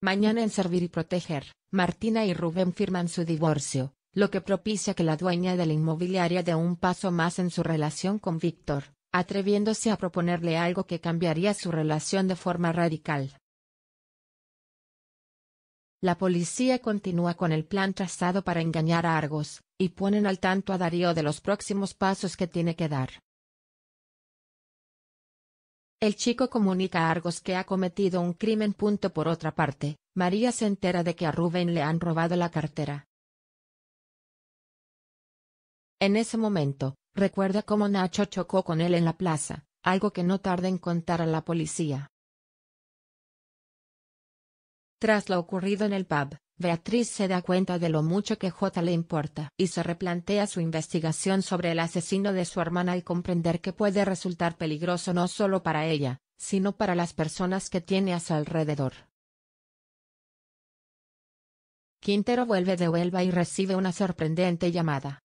Mañana en Servir y Proteger, Martina y Rubén firman su divorcio, lo que propicia que la dueña de la inmobiliaria dé un paso más en su relación con Víctor, atreviéndose a proponerle algo que cambiaría su relación de forma radical. La policía continúa con el plan trazado para engañar a Argos, y ponen al tanto a Darío de los próximos pasos que tiene que dar. El chico comunica a Argos que ha cometido un crimen. Por otra parte, María se entera de que a Rubén le han robado la cartera. En ese momento, recuerda cómo Nacho chocó con él en la plaza, algo que no tarda en contar a la policía. Tras lo ocurrido en el pub, Beatriz se da cuenta de lo mucho que J le importa y se replantea su investigación sobre el asesino de su hermana al comprender que puede resultar peligroso no solo para ella, sino para las personas que tiene a su alrededor. Quintero vuelve de Huelva y recibe una sorprendente llamada.